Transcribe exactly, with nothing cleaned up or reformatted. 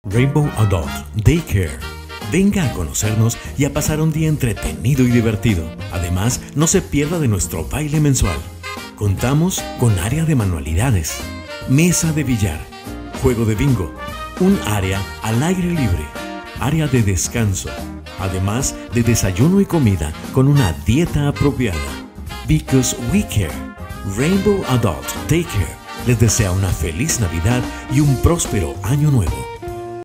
Rainbow Adult Daycare. Venga a conocernos y a pasar un día entretenido y divertido. Además, no se pierda de nuestro baile mensual. Contamos con área de manualidades, mesa de billar, juego de bingo, un área al aire libre, área de descanso, además de desayuno y comida con una dieta apropiada. Because we care. Rainbow Adult Daycare les desea una feliz Navidad y un próspero año nuevo.